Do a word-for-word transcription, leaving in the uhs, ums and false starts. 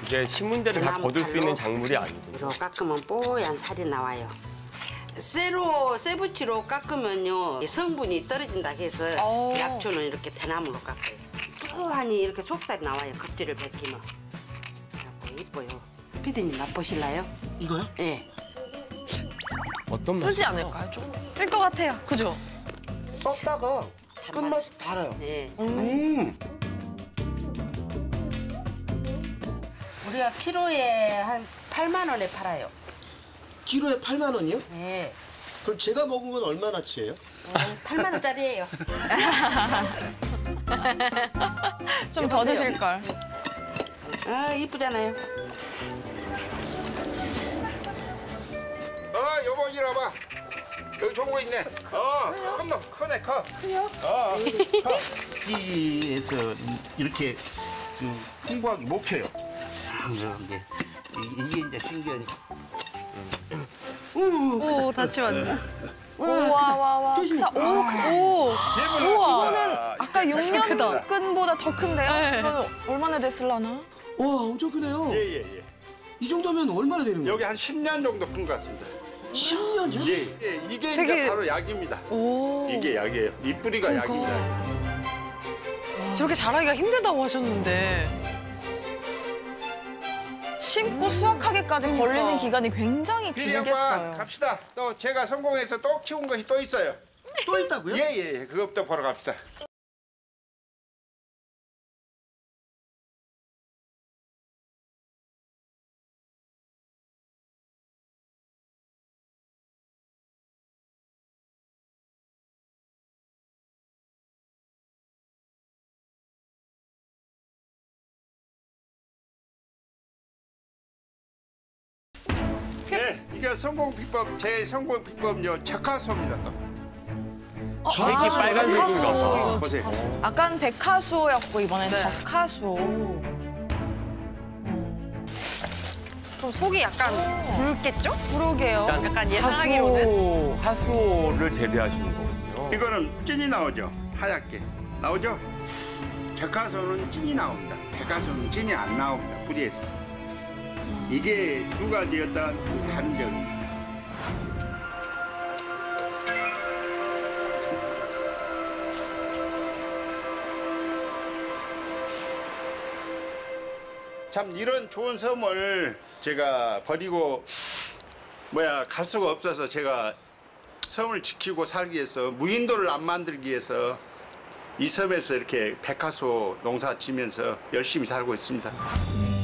이게 신문대를 다 거둘 수 있는 작물이 아니고. 이렇게 깎으면 뽀얀 살이 나와요. 쇠로, 쇠붙이로 깎으면요 성분이 떨어진다 해서 오. 약초는 이렇게 대나무로 깎아요. 뽀하니 이렇게 속살이 나와요. 껍질을 벗기면. 그래갖고 이뻐요. 피디님 맛보실래요? 이거요? 네. 어떤 맛이? 쓰지 않을까요? 좀 쓸 것 같아요. 그죠? 썩다가 끝맛이 달아요. 네. 음. 우리가 키로에 한 팔만 원에 팔아요. 키로에 팔만 원이요? 네. 그럼 제가 먹은 건 얼마나치예요? 어, 팔만 원짜리예요. 좀 더 드실 걸. 아, 이쁘잖아요. 어, 여보 이리 와봐. 여기 좋은 거 있네. 어, 큰 놈, 크네, 커. 그래요? 어, 커. 이에서 이렇게 그 풍부하게 못 켜요. 이게 이게 이제 신기하니까. 오, 다치 왔네. 오, 와, 와, 와. 크다. 오, 크다. 오, 우와. 이거는 아까 육 년 끈보다 더 큰데요? 네. 그럼 얼마나 됐을라나? 와, 엄청 크네요. 예, 예, 예. 이 정도면 얼마나 되는 거예요? 여기 한 십 년 정도 큰 것 같습니다. 십 년이요? 예, 예. 이게 되게- 이제 바로 약입니다. 오. 이게 약이에요. 이 뿌리가 그러니까. 약입니다. 저렇게 자라기가 힘들다고 하셨는데. 심고 수확하기까지 걸리는 기간이 굉장히 비리 양반 길겠어요. 갑시다. 또 제가 성공해서 또 키운 것이 또 있어요. 또 있다고요? 예, 예, 예. 그것부터 보러 갑시다. 네, 이게 성공 비법, 제 성공 비법요 적화수입니다. 또. 색이 빨간색인 것 같아. 보세요. 아까는 백화수였고 이번엔 네. 적화수. 그럼 속이 약간 붉겠죠? 그러게요. 일단 약간 예상하기로는. 하수, 하수를 재배하시는 거군요. 이거는 찐이 나오죠. 하얗게 나오죠. 적화수는 찐이 나옵니다. 백화수는 찐이 안 나옵니다. 뿌리에서. 이게 두 가지 어떤 다른 점입니다. 참 이런 좋은 섬을 제가 버리고 뭐야 갈 수가 없어서 제가 섬을 지키고 살기 위해서 무인도를 안 만들기 위해서 이 섬에서 이렇게 백화소 농사 지면서 열심히 살고 있습니다.